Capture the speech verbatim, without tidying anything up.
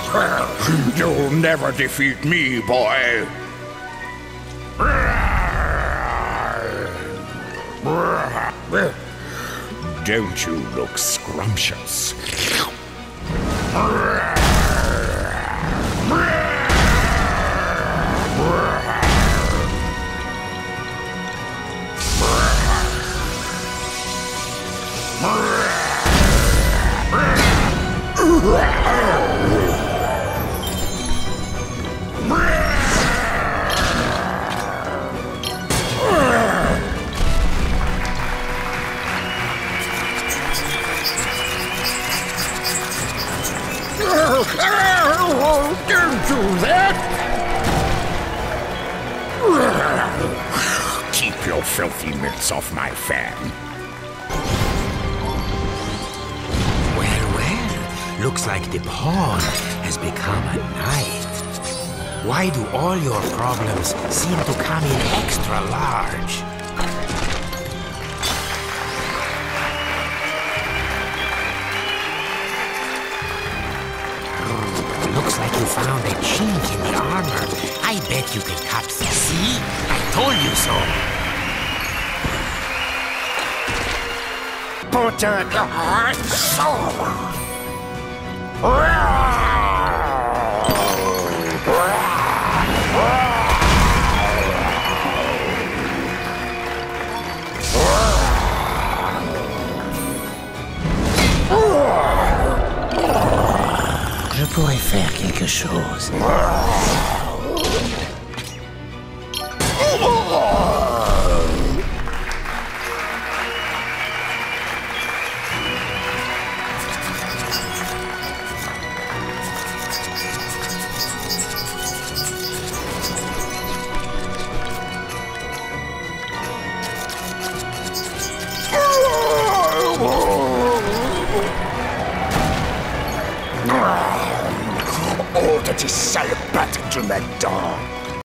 You'll never defeat me, boy. Don't you look scrumptious? Don't do that! Keep your filthy mitts off my fan. Well, well, looks like the pawn has become a knight. Why do all your problems seem to come in extra large? Looks like you found a chink in the armor. I bet you can cut the see? I told you so. Put it on soul. Je pourrais faire quelque chose. All that is cell battle to the dawn.